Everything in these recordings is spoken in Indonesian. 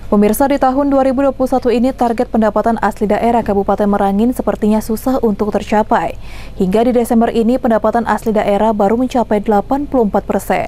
Pemirsa, di tahun 2021 ini target pendapatan asli daerah Kabupaten Merangin sepertinya susah untuk tercapai. Hingga di Desember ini pendapatan asli daerah baru mencapai 84%.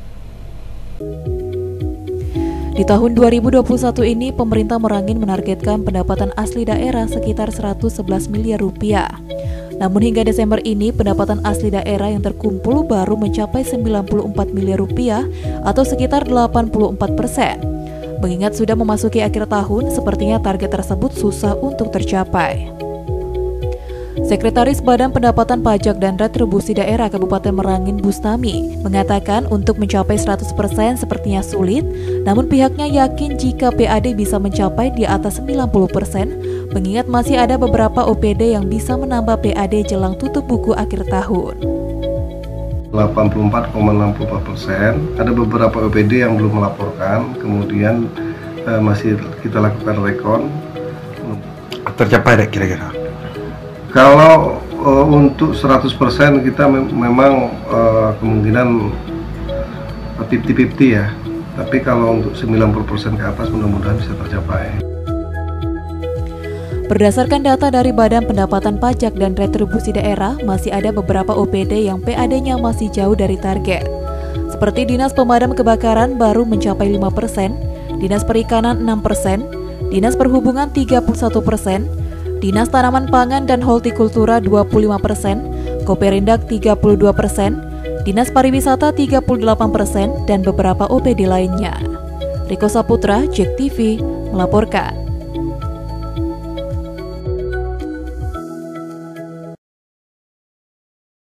Di tahun 2021 ini pemerintah Merangin menargetkan pendapatan asli daerah sekitar 111 miliar rupiah. Namun hingga Desember ini pendapatan asli daerah yang terkumpul baru mencapai 94 miliar rupiah atau sekitar 84%. Mengingat sudah memasuki akhir tahun, sepertinya target tersebut susah untuk tercapai. Sekretaris Badan Pendapatan Pajak dan Retribusi Daerah Kabupaten Merangin, Bustami, mengatakan untuk mencapai 100% sepertinya sulit, namun pihaknya yakin jika PAD bisa mencapai di atas 90%, mengingat masih ada beberapa OPD yang bisa menambah PAD jelang tutup buku akhir tahun. 84,64%. Ada beberapa OPD yang belum melaporkan, kemudian masih kita lakukan rekon. Tercapai deh kira-kira? Kalau untuk 100% kita memang kemungkinan 50-50 ya. Tapi kalau untuk 90% ke atas mudah-mudahan bisa tercapai. Berdasarkan data dari Badan Pendapatan Pajak dan Retribusi Daerah, masih ada beberapa OPD yang PAD-nya masih jauh dari target. Seperti Dinas Pemadam Kebakaran baru mencapai 5%, Dinas Perikanan 6%, Dinas Perhubungan 31%, Dinas Tanaman Pangan dan Hortikultura 25%, Koperindak 32%, Dinas Pariwisata 38%, dan beberapa OPD lainnya. Riko Saputra, JEK TV, melaporkan.